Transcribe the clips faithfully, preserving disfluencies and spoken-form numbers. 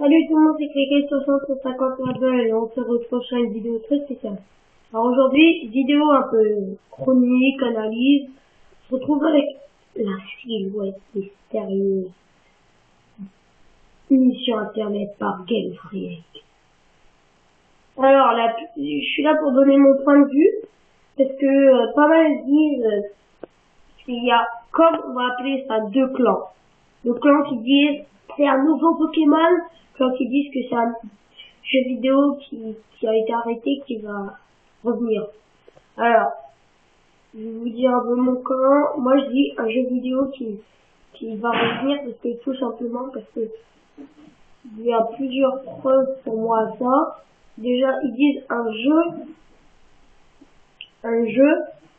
Salut tout le monde, c'est Cricket soixante cent cinquante-deux et on se retrouve sur une vidéo très spéciale. Alors aujourd'hui, vidéo un peu chronique, analyse. On se retrouve avec la silhouette mystérieuse. Émission internet par Game Freak. Alors là, je suis là pour donner mon point de vue, parce que euh, pas mal disent euh, qu'il y a, comme on va appeler ça, deux clans. Le clan qui dit c'est un nouveau Pokémon, clan qui disent que c'est un jeu vidéo qui, qui a été arrêté, qui va revenir. Alors, je vais vous dire un peu mon clan. Moi je dis un jeu vidéo qui, qui va revenir, parce que tout simplement parce que il y a plusieurs preuves pour moi à ça. Déjà, ils disent un jeu, un jeu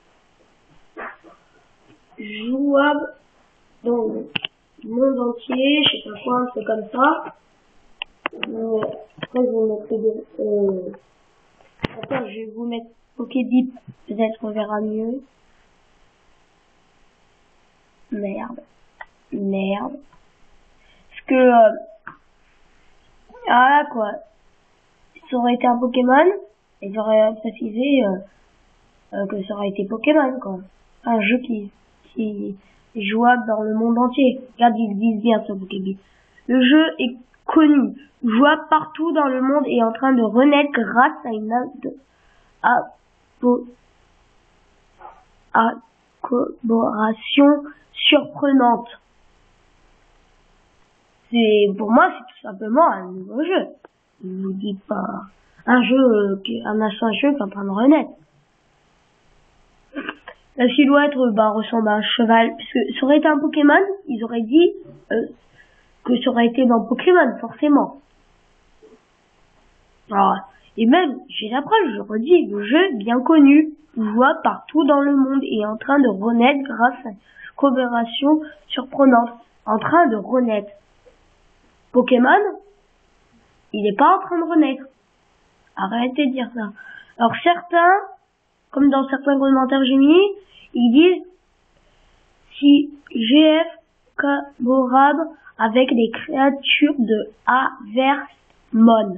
jouable dans le monde entier, je sais pas quoi, un truc comme ça. Mais après, je vais vous mettre des, euh, attends, je vais vous mettre Pokébip, peut-être on verra mieux. Merde. Merde. Parce que, euh, ah, quoi. Ça aurait été un Pokémon, et j'aurais précisé, euh, euh, que ça aurait été Pokémon, quoi. Un jeu qui, qui est jouable dans le monde entier. Regarde, ils disent bien sur Pokébip. Le jeu est connu, jouable partout dans le monde et en train de renaître grâce à une collaboration surprenante. C'est, pour moi, c'est tout simplement un nouveau jeu. Je vous dis pas un jeu, un ancien jeu qui est en train de renaître. La silhouette, bah, ressemble à un cheval, puisque ça aurait été un Pokémon, ils auraient dit euh, que ça aurait été dans Pokémon, forcément. Alors, et même, j'ai la preuve, je redis, le jeu bien connu, jouable partout dans le monde et en train de renaître grâce à une collaboration surprenante. En train de renaître. Pokémon, il n'est pas en train de renaître. Arrêtez de dire ça. Alors certains, comme dans certains commentaires que j'ai mis, ils disent si G F collabore avec des créatures de Avermon.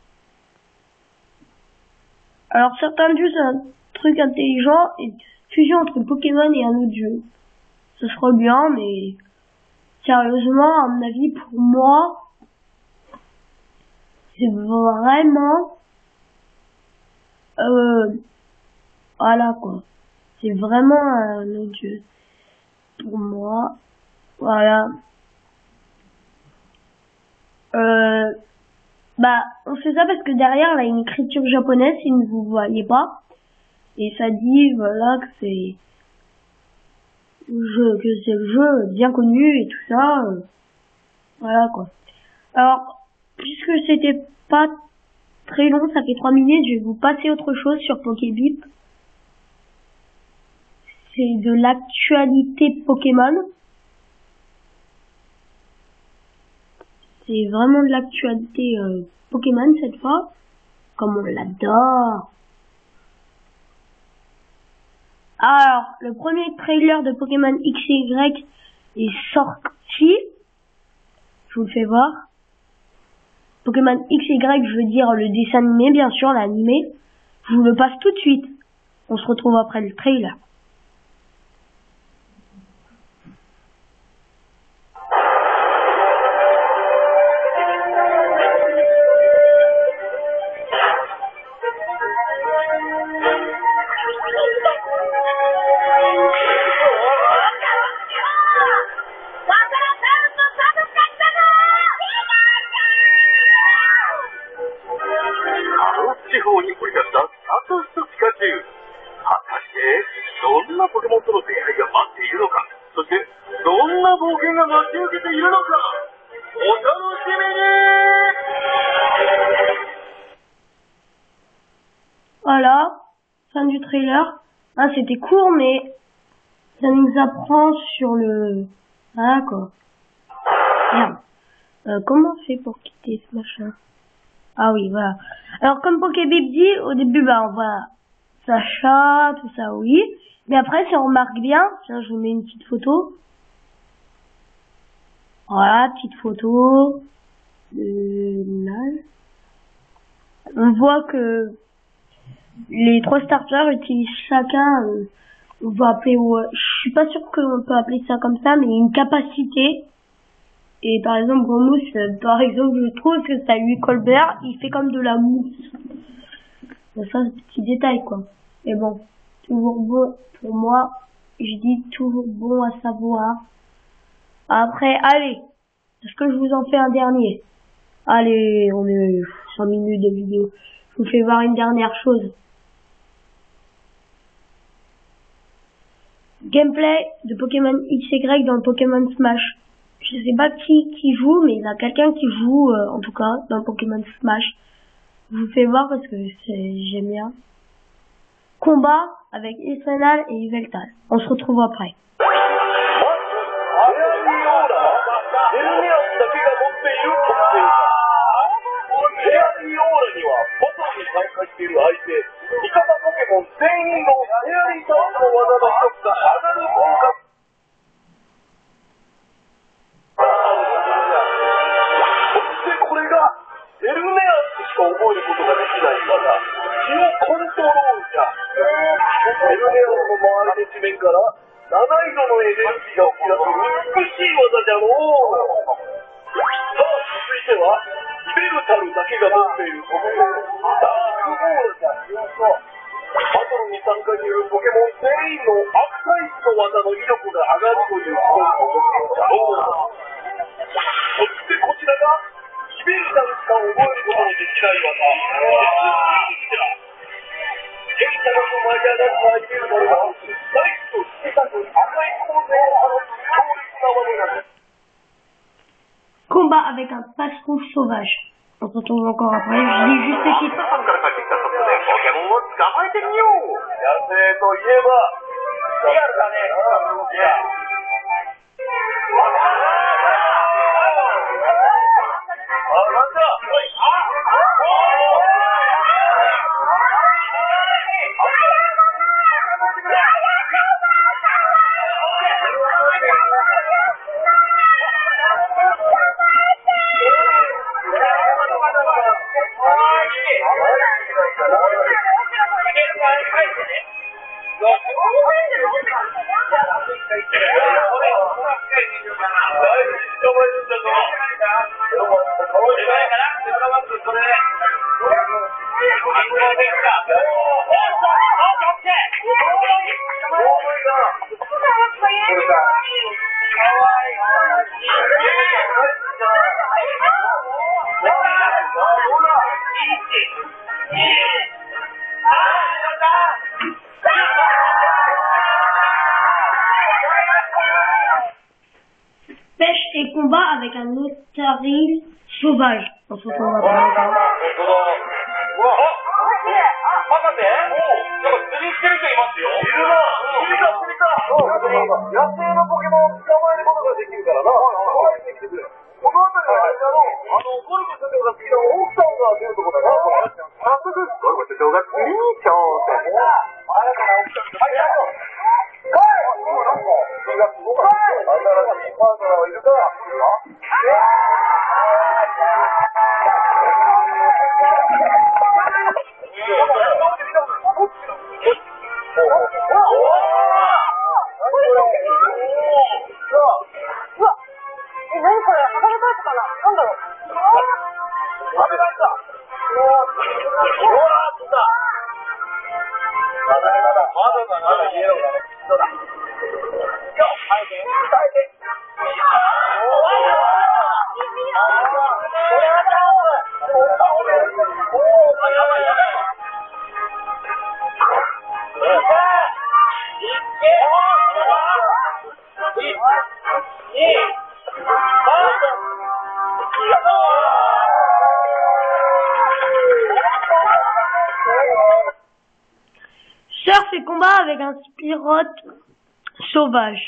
Alors certains disent un truc intelligent et fusion entre Pokémon et un autre jeu. Ce serait bien, mais sérieusement, à mon avis, pour moi, c'est vraiment euh, voilà quoi. C'est vraiment un autre jeu. Pour moi, voilà. Euh, bah, on fait ça parce que derrière, là, il y a une écriture japonaise, si vous ne voyez pas. Et ça dit, voilà, que c'est le jeu, que c'est le jeu bien connu et tout ça. Euh, voilà quoi. Alors, puisque c'était pas très long, ça fait trois minutes, je vais vous passer autre chose sur Pokébip. C'est de l'actualité Pokémon. C'est vraiment de l'actualité euh, Pokémon cette fois. Comme on l'adore. Alors, le premier trailer de Pokémon X Y est sorti. Je vous le fais voir. Pokémon X Y, je veux dire le dessin animé, bien sûr, l'animé. Je vous le passe tout de suite. On se retrouve après le trailer. Voilà, fin du trailer. Ah, c'était court, mais ça nous apprend sur le... Ah, quoi. Merde. Euh, comment on fait pour quitter ce machin? Ah oui, voilà. Alors, comme Pokébip dit, au début, bah, on voit Sacha, tout ça, oui. Mais après, si on remarque bien, tiens, je vous mets une petite photo. Voilà, petite photo. de là. On voit que les trois starters utilisent chacun, euh, on va appeler, ouais, je suis pas sûr qu'on peut appeler ça comme ça, mais une capacité. Et par exemple, Gromousse, euh, par exemple, je trouve que ça lui Colbert, il fait comme de la mousse. Bon, ça, c'est un petit détail, quoi. Mais bon, toujours bon pour moi. Je dis toujours bon à savoir. Après, allez, est-ce que je vous en fais un dernier? Allez, on est cinq minutes de vidéo. Je vous fais voir une dernière chose. Gameplay de Pokémon X Y dans Pokémon Smash. Je sais pas qui qui joue, mais il y a quelqu'un qui joue, euh, en tout cas, dans Pokémon Smash. Je vous fais voir parce que j'aime bien. Combat avec Essenal et Yveltal. On se retrouve après. Combat avec un passe-rouge sauvage. On se retrouve encore après. Je dis juste les chiffres. Pêche et combat avec un Otaril sauvage. On se retrouve après. Surf et combat avec un Spirote sauvage.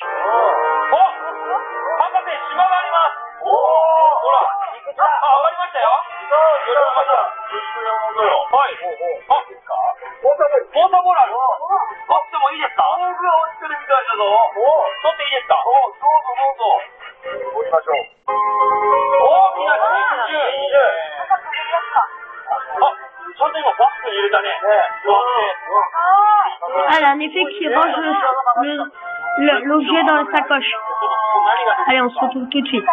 Elle a un effet qui range le, le, l'objet dans la sacoche. Allez, on se retrouve tout de suite.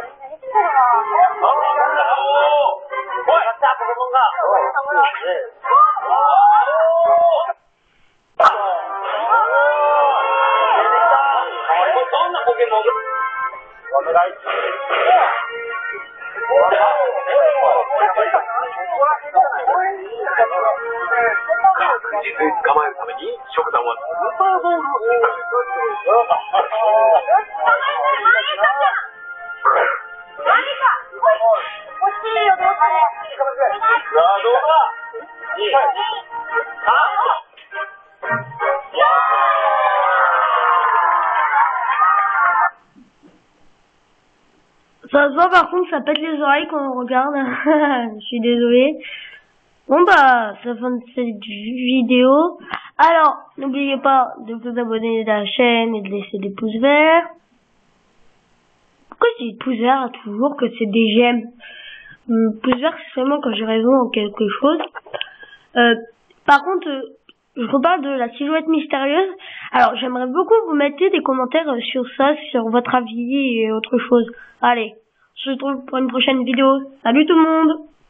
Ça se voit par contre, ça pète les oreilles quand on regarde. Je suis désolée. Bon bah, c'est la fin de cette vidéo. Alors, n'oubliez pas de vous abonner à la chaîne et de laisser des pouces verts. Pourquoi je dis pouces verts toujours que c'est des j'aime? Pouces verts, c'est seulement quand j'ai raison en quelque chose. Euh, par contre, euh, je reparle de la silhouette mystérieuse. Alors, j'aimerais beaucoup vous mettre des commentaires sur ça, sur votre avis et autre chose. Allez, on se retrouve pour une prochaine vidéo. Salut tout le monde!